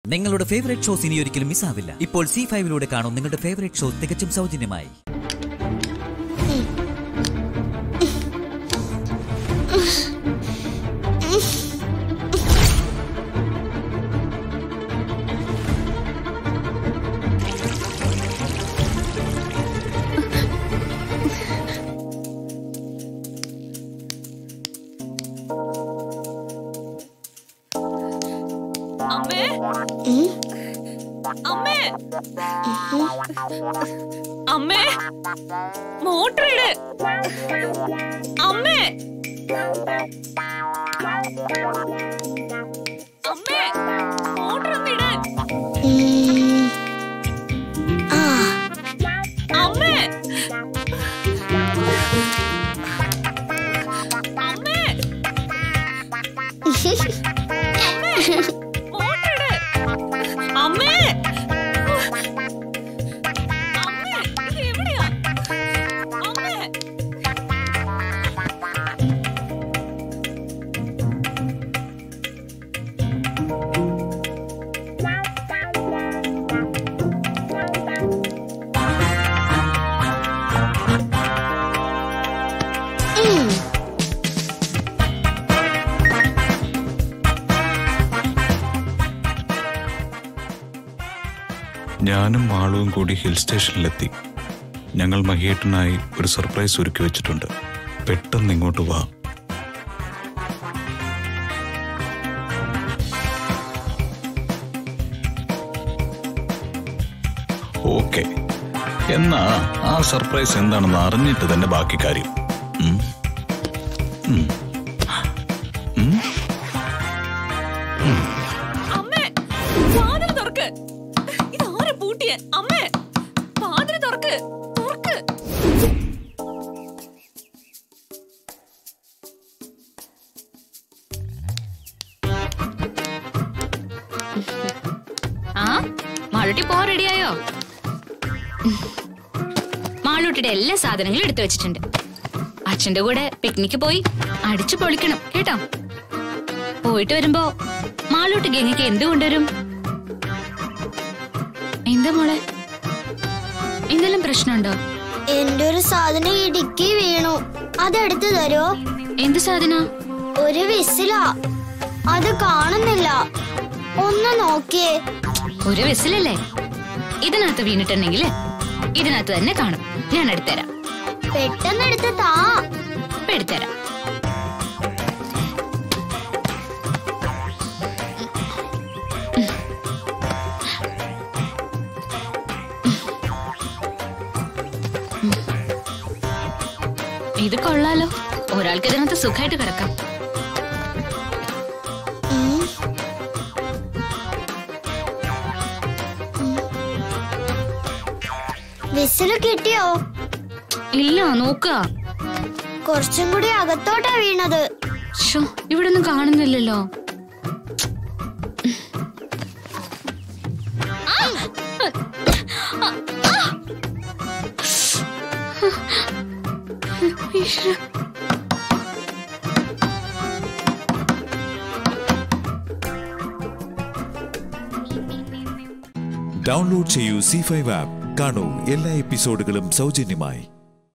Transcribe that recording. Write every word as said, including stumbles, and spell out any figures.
നിങ്ങളുടെ favourite shows ഇനി ഒരിക്കലും മിസ്സാവില്ല. ഇപ്പോൾ സി ഫൈവിലൂടെ കാണും നിങ്ങളുടെ ഫേവറേറ്റ് ഷോ തികച്ചും സൗജന്യമായി. അമ്മേ, മോട്ടർ ഇട്. അമ്മേ, അമ്മേ, മോട്ടർ ഒന്ന് ഇട്. അമ്മേ, അമ്മേ, മോട്ടർ ഇട്. അമ്മേ, ഞാനും മാളുവും കൂടി ഹിൽ സ്റ്റേഷനിലെത്തി. ഞങ്ങൾ മഹിയേട്ടനായി ഒരു സർപ്രൈസ് ഒരുക്കി വെച്ചിട്ടുണ്ട്. പെട്ടെന്ന് ഇങ്ങോട്ട് വാ. ഓക്കെ, എന്നാ ആ സർപ്രൈസ് എന്താണെന്ന് അറിഞ്ഞിട്ട് തന്നെ ബാക്കി കാര്യം. അമ്മേ, വാതിൽ തുറക്ക്, തുറക്ക്. ആ മാളൂട്ടി പോ, റെഡിയായോ? മാളൂട്ടിയുടെ എല്ലാ സാധനങ്ങളും എടുത്തു വെച്ചിട്ടുണ്ട്. അച്ഛന്റെ കൂടെ പിക്നിക്ക് പോയി അടിച്ചു പൊളിക്കണം കേട്ടോ. പോയിട്ട് വരുമ്പോ മാളൂട്ടി ഗംഗയ്ക്ക് എന്ത് കൊണ്ടുവരും? എന്താ മോളെ, എന്തെല്ലാം പ്രശ്നമുണ്ടോ? എന്റെ ഒരു സാധനം ഇടുക്കി വീണു, അതെടുത്തു തരോ? എന്ത് സാധന? ഒരു വിസിലാ, അത് കാണുന്നില്ല, ഒന്ന് നോക്കിയേ. ഒരു വിസിലല്ലേ? ഇതിനകത്ത് വീണിട്ടുണ്ടെങ്കിൽ ഇതിനകത്ത് തന്നെ കാണും. ഞാൻ എടുത്തുതരാം. പെട്ടെന്ന് എടുത്ത് താ. എടുത്തുതരാം. ഇത് കൊള്ളാലോ, ഒരാൾക്ക് ഇതിനകത്ത് സുഖമായിട്ട് കിടക്കാം. വിസില് കിട്ടിയോ? ഇല്ല, നോക്കുക. കുറച്ചും കൂടി അകത്തോട്ടാ വീണത്. ഇവിടെ ഒന്നും കാണുന്നില്ലല്ലോ. ഡൗൺലോഡ് ചെയ്യൂ സി ഫൈവ് ആപ്പ്. കാണൂ എല്ലാ എപ്പിസോഡുകളും സൗജന്യമായി.